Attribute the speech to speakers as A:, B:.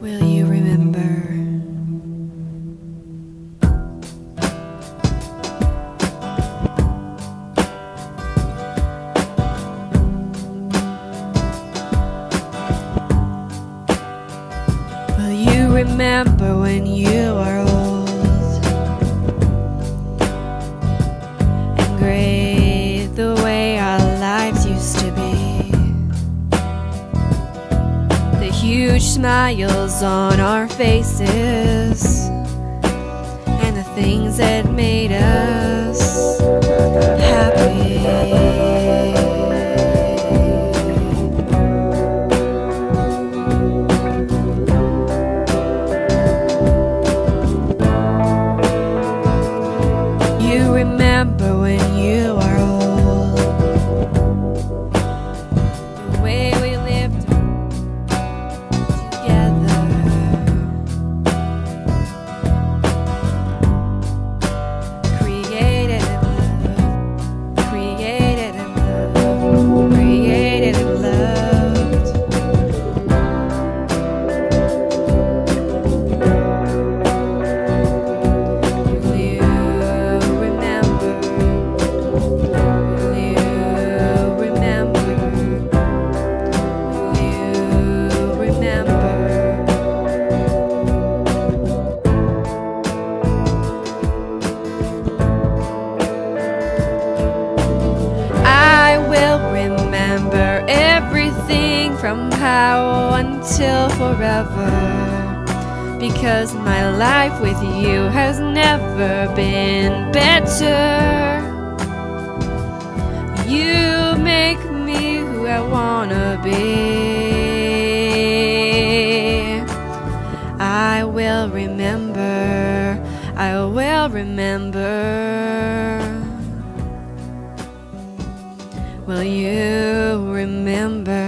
A: Will you remember? Will you remember when you were old and great, the way our lives used to be? The huge smiles on our faces and the things that made us happy. You remember when you were old, the way we lived together, created in love, created in love, created and loved. Will you remember? Will you remember? Will you remember? I will remember everything from now until forever, because my life with you has never been better. You make me who I wanna be. I will remember, I will remember. Will you remember?